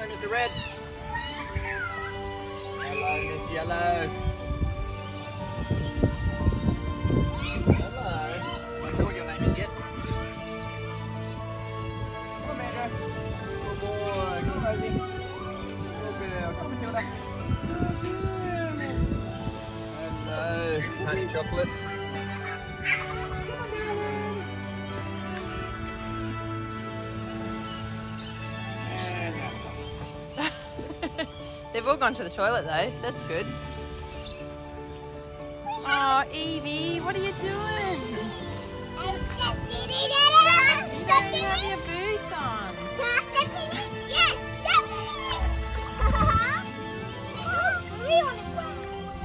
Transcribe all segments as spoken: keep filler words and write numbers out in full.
Hello, Mister Red. Hello, Miss Yellow. Hello. I'm not sure what your name is yet. Come on, Amanda. Good boy. Come on, Rosie. Good girl. Come on, Matilda. Hello, honey chocolate. They've all gone to the toilet though, that's good. Oh, Evie, what are you doing? I'm stepping in it. You don't have your boots on. Can I step in it? Yes, step in it. We want to go.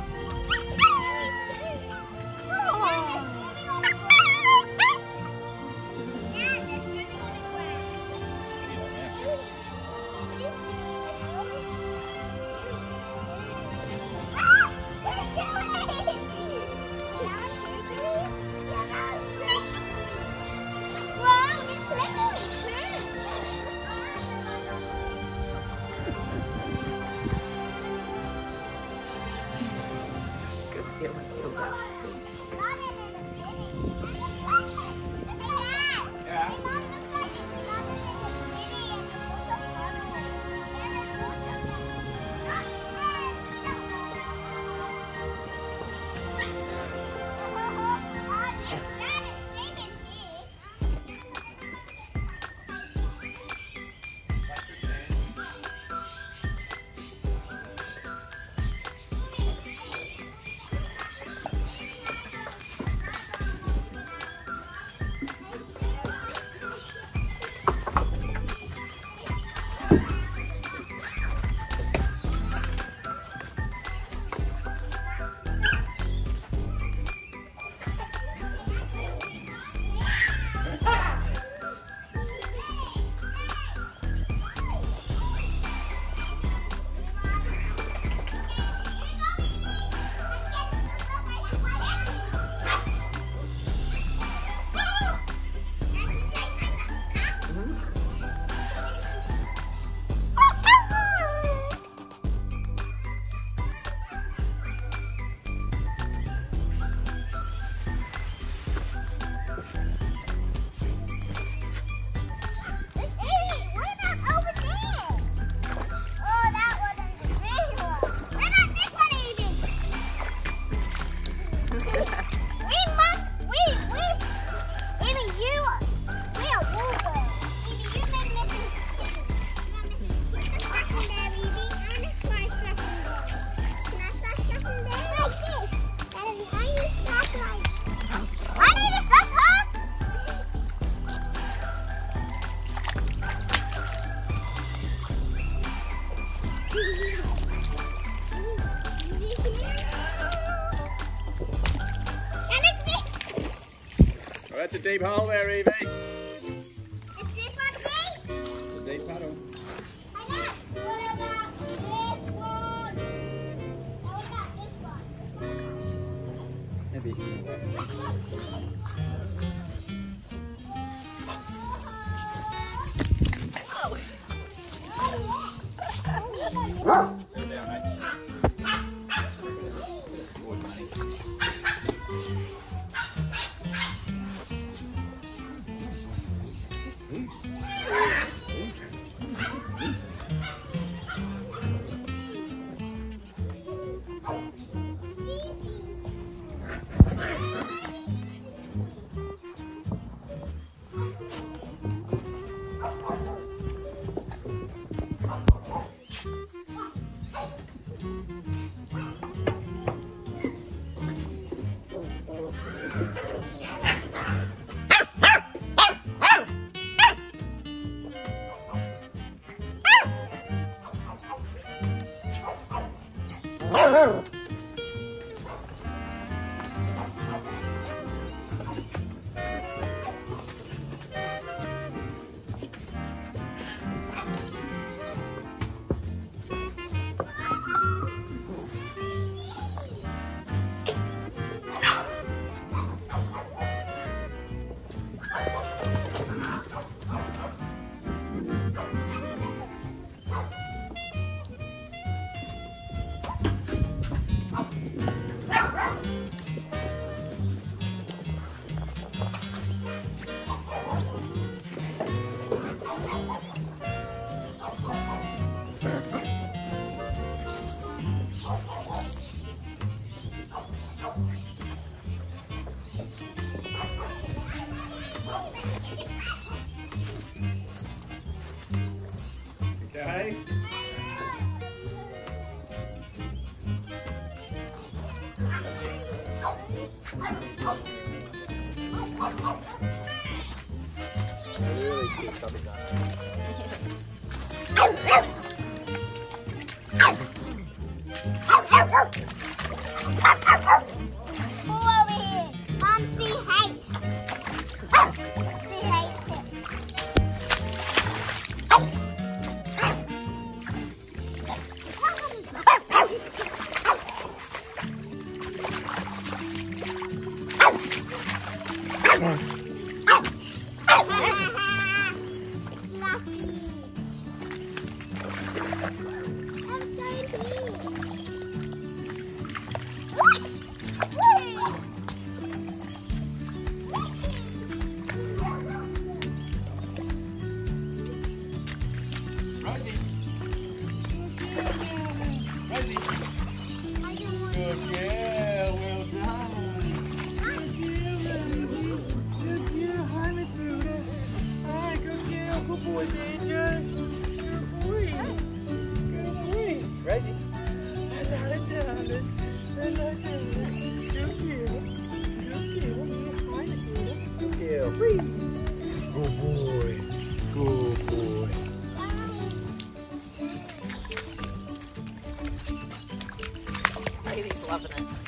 That's a deep hole there, Evie. Is this one deep? It's a deep puddle. I know. What about this one? What about this one? Maybe here. Oh. Ready? Really cute puppy dog. Pull over here. Mom, see hates. See hates it. Rosie. Rosie. Good girl. Well done. Good girl. Good girl. Hi, Matilda. Hi, good girl. Good boy, Danger. Good boy. Good boy. Rosie. Hello, darling. Hello, darling. Good girl. Good girl. Hi, Matilda. Good girl. Free. Good boy. Good boy. He's loving it.